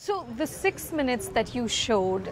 So the 6 minutes that you showed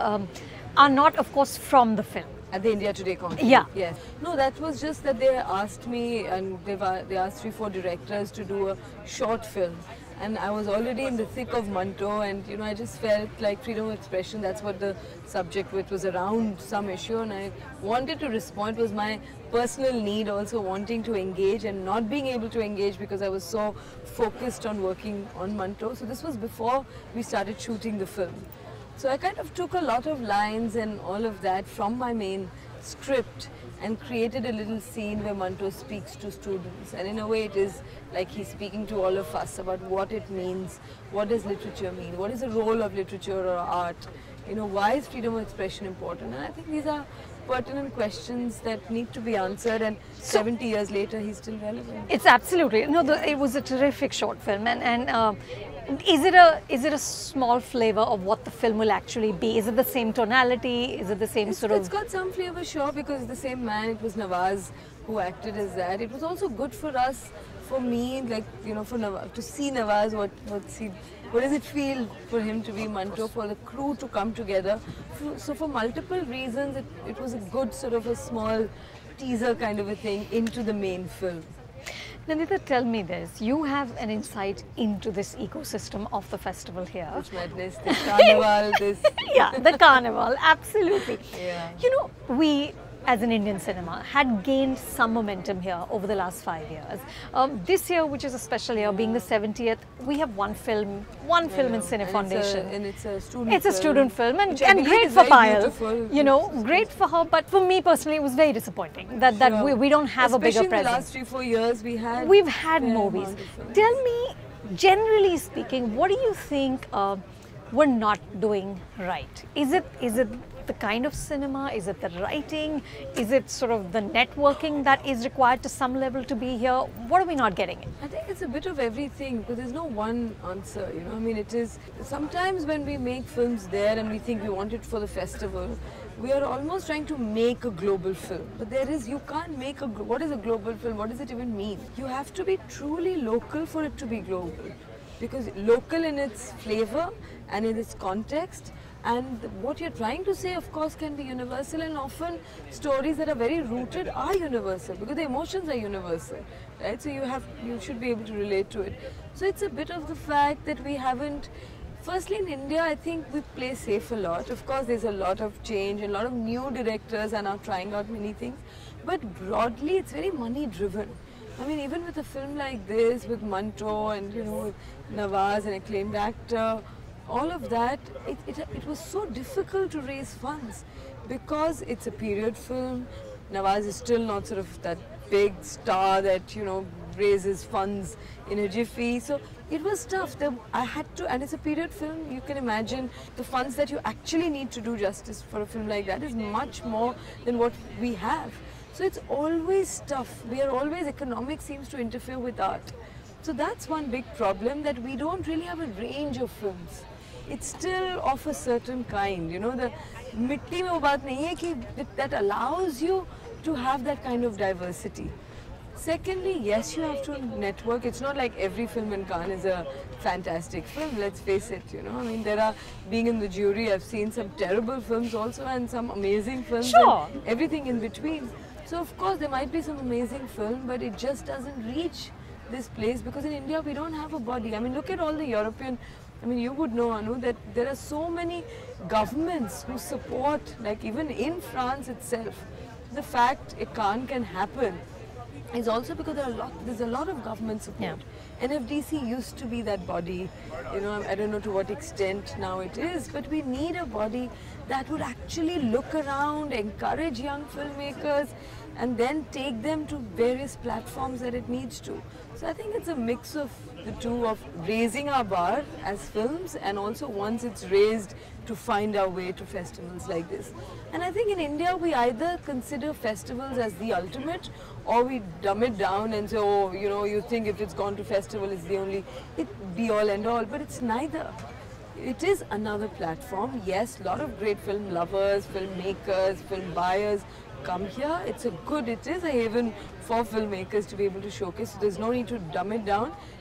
are not, of course, from the film. At the India Today concert. Yeah. Yes. No, that was just that they asked me, and they asked 3-4 directors to do a short film. And I was already in the thick of Manto, and I just felt like freedom of expression, that's what the subject which was around some issue, and I wanted to respond. It was my personal need also, wanting to engage and not being able to engage because I was so focused on working on Manto. So this was before we started shooting the film. So I kind of took a lot of lines and all of that from my main script and created a little scene where Manto speaks to students, and in a way it is like he's speaking to all of us about what it means, what does literature mean, what is the role of literature or art, why is freedom of expression important, and I think these are pertinent questions that need to be answered, and 70 years later he's still relevant. It's absolutely, no, it was a terrific short film, and is it a small flavor of what the film will actually be? Is it the same tonality? Is it the same sort of... It's got some flavor, sure, because the same man, it was Nawaz who acted as that. It was also good for us, for me, like, for Nawaz, to see Nawaz, what does it feel for him to be Manto, for the crew to come together. So for multiple reasons, it was a good sort of a small teaser kind of a thing into the main film. Nandita, tell me this. You have an insight into this ecosystem of the festival here. Which madness, this carnival, this... Yeah, the carnival, absolutely. Yeah. We, as an Indian cinema, had gained some momentum here over the last 5 years. This year, which is a special year, being the 70th, we have one film in Cine Foundation. And it's a student film. It's a student film, and great for Payal. Great for her, but for me personally, it was very disappointing that we don't have a bigger presence. Especially the last 3-4 years, we've had movies. Tell me, generally speaking, what do you think we're not doing right? Is it the kind of cinema? Is it the writing? Is it sort of the networking that is required to some level to be here? What are we not getting? I think it's a bit of everything, because there's no one answer, I mean, it is, sometimes when we make films there and we think we want it for the festival, we are almost trying to make a global film. But you can't make what is a global film? What does it even mean? You have to be truly local for it to be global. Because local in its flavor and in its context, and what you're trying to say, of course, can be universal, and often stories that are very rooted are universal because the emotions are universal, right? So you should be able to relate to it. So it's a bit of the fact that we haven't. Firstly, in India, I think we play safe a lot. Of course, there's a lot of change, and a lot of new directors are now trying out many things. But broadly, it's very money-driven. I mean, even with a film like this, with Manto and, with Nawaz, an acclaimed actor, all of that, it was so difficult to raise funds because it's a period film. Nawaz is still not sort of that big star that, raises funds in a jiffy. So it was tough. I had to, and it's a period film, you can imagine the funds that you actually need to do justice for a film like that is much more than what we have. So it's always tough. Economics seems to interfere with art. So that's one big problem, that we don't really have a range of films. It's still of a certain kind, the mitti mein wo baat nahi hai ki that allows you to have that kind of diversity. Secondly, yes, you have to network. It's not like every film in Cannes is a fantastic film, let's face it, I mean, being in the jury, I've seen some terrible films also and some amazing films. Sure. And everything in between. So of course there might be some amazing film, but it just doesn't reach this place because in India we don't have a body. I mean, look at all the European, you would know, Anu, that there are so many governments who support, like even in France itself, the fact a Cannes can happen is also because there's a lot of government support. Yeah. NFDC used to be that body, I don't know to what extent now it is, but we need a body that would actually look around, encourage young filmmakers, and then take them to various platforms that it needs to. So I think it's a mix of the two, of raising our bar as films, and also once it's raised, to find our way to festivals like this. And I think in India we either consider festivals as the ultimate, or we dumb it down and say, oh, you think if it's gone to festival it's the only, be all and all, but it's neither. It is another platform. Yes, a lot of great film lovers, filmmakers, film buyers come here. It is a haven for filmmakers to be able to showcase. So there's no need to dumb it down.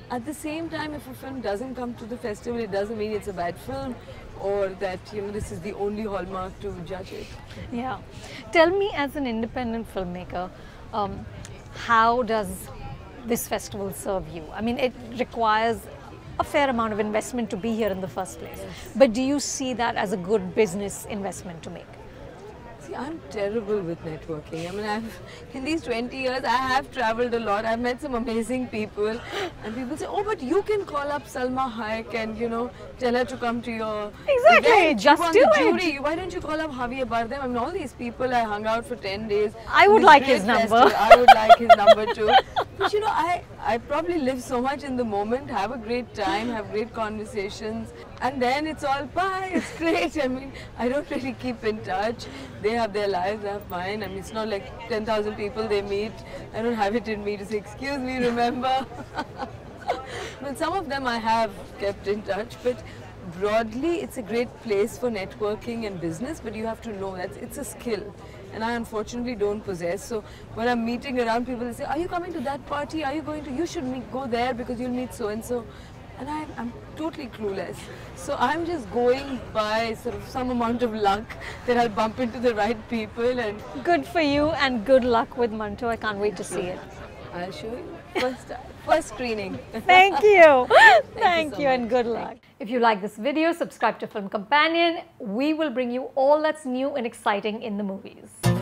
At the same time, if a film doesn't come to the festival, it doesn't mean it's a bad film or that, you know, this is the only hallmark to judge it. Yeah. Tell me, as an independent filmmaker, how does this festival serve you? I mean, it requires a fair amount of investment to be here in the first place. Yes. But do you see that as a good business investment to make? See, I'm terrible with networking. I mean, in these 20 years, I have traveled a lot. I've met some amazing people. And people say, oh, but you can call up Salma Hayek and, you know, tell her to come to your Exactly, event. just do it. Why don't you call up Javier Bardem? I mean, all these people I hung out for 10 days. I would like his number. I would like his number too. But, you know, I probably live so much in the moment, have a great time, have great conversations. And then it's all bye, it's great. I mean, I don't really keep in touch. They have their lives, I have mine. I mean, it's not like 10,000 people they meet. I don't have it in me to say, excuse me, remember? But some of them I have kept in touch. But broadly, it's a great place for networking and business, but you have to know that it's a skill. And I unfortunately don't possess. So when I'm meeting around, people they say, are you coming to that party? Are you going to, you should go there because you'll meet so-and-so. And I'm totally clueless. So I'm just going by sort of some amount of luck that I'll bump into the right people. And Good for you, and good luck with Manto. I can't wait to see it. I'll show you first screening. Thank you. Thank you so and much. good luck. If you like this video, subscribe to Film Companion. We will bring you all that's new and exciting in the movies.